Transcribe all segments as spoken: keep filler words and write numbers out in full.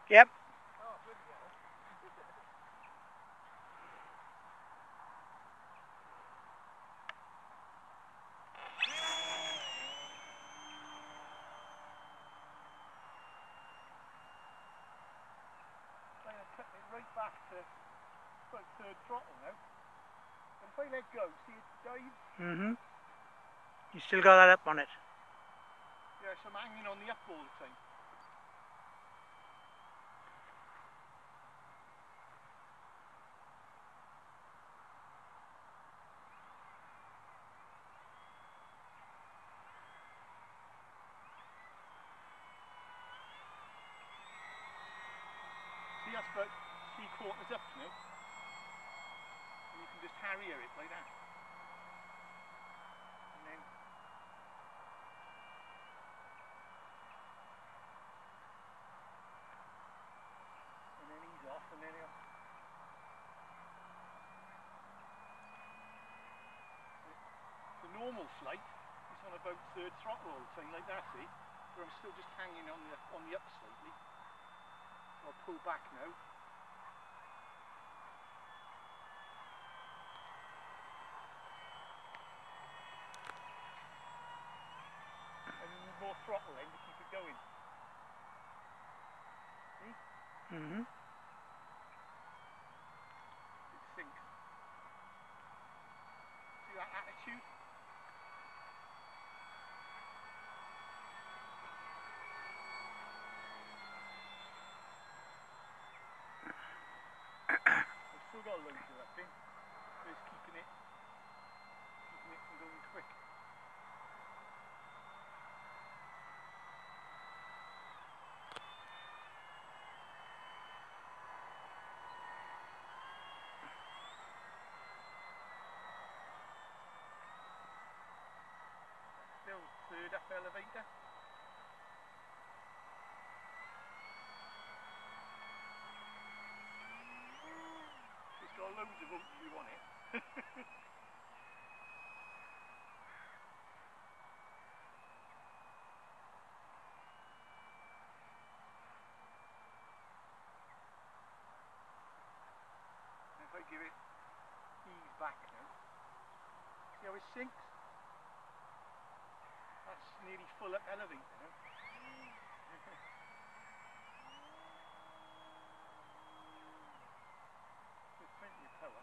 Yep. Oh, bloody hell. I'm going to cut it right back to about third throttle now. And if I let go, see it dive? Mm-hmm. You still got that up on it? Yeah, so I'm hanging on the up all the time. See, that's about three quarters up now. And you can just harrier it like that. And then and then ease off and then he'll the normal flight is on about third throttle all the time like that, see? Where I'm still just hanging on the on the up slightly. So I'll pull back now. And you need more throttle then to keep it going. See? Mm-hmm. It sinks. See that attitude? I've still got loads of that thing. Just keeping it keeping it from going quick. Still third up elevator. It's got loads of oomph you on it. If I give it ease back now, see how it sinks? That's nearly full up elevator now. There's plenty of power.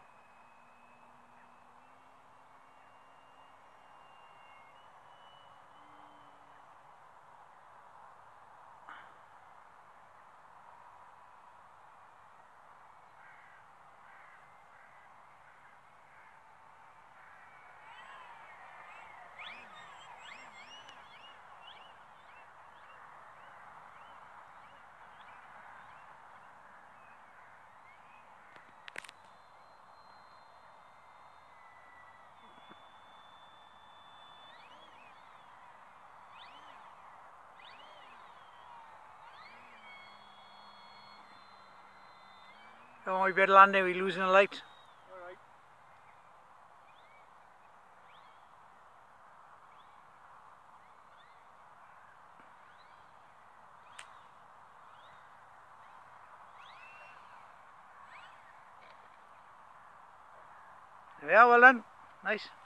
Come on, we better land there, we're losing a light. Alright. There we are, well done. Nice.